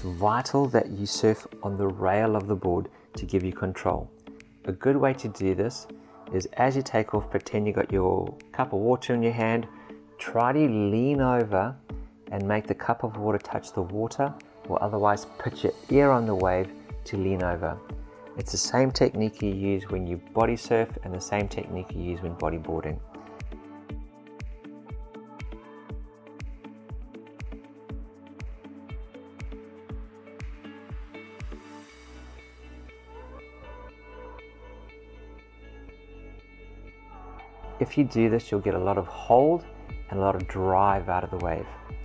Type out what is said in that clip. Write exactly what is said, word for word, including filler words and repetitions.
vital that you surf on the rail of the board to give you control. A good way to do this is, as you take off, pretend you got your cup of water in your hand. Try to lean over and make the cup of water touch the water, or otherwise put your ear on the wave to lean over. It's the same technique you use when you body surf and the same technique you use when bodyboarding. If you do this, you'll get a lot of hold and a lot of drive out of the wave.